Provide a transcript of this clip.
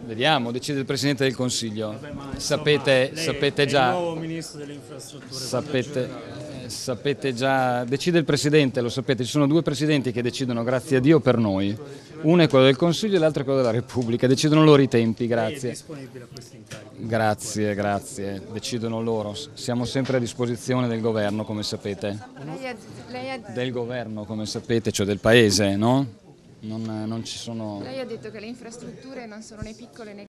Vediamo, decide il Presidente del Consiglio. Vabbè, ma Sapete, lei sapete è il già, nuovo ministro delle infrastrutture. sapete già, decide il Presidente, lo sapete, ci sono due Presidenti che decidono, grazie a Dio, per noi. Uno è quello del Consiglio e l'altro è quello della Repubblica, decidono loro i tempi, Lei è grazie. disponibile a questo incarico? Grazie, decidono loro. Siamo sempre a disposizione del governo, come sapete. Del governo, come sapete, cioè del Paese, no? Non ci sono... Lei ha detto che le infrastrutture non sono né piccole né